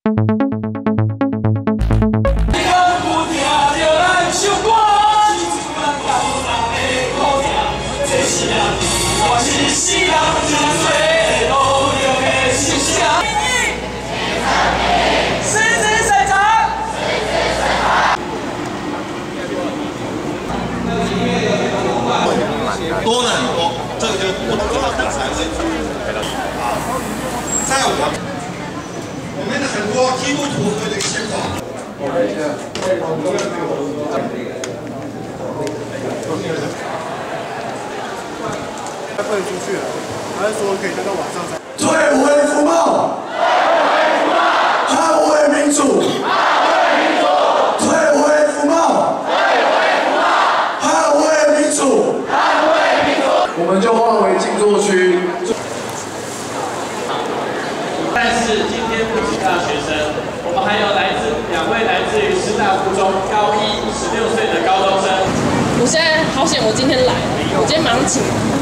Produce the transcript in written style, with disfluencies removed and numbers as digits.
多呢很多，这个就不主要打才会。在我们的很多基督徒和这个信徒， 不能出去了，还是说可以待到晚上才？ 退回服贸，捍卫民主，退回服贸，捍卫民主，我们就划为静坐区。 但是今天不仅大学生，我们还有2位来自于师大附中高一16岁的高中生。 我现在好险，我今天来，我今天马上请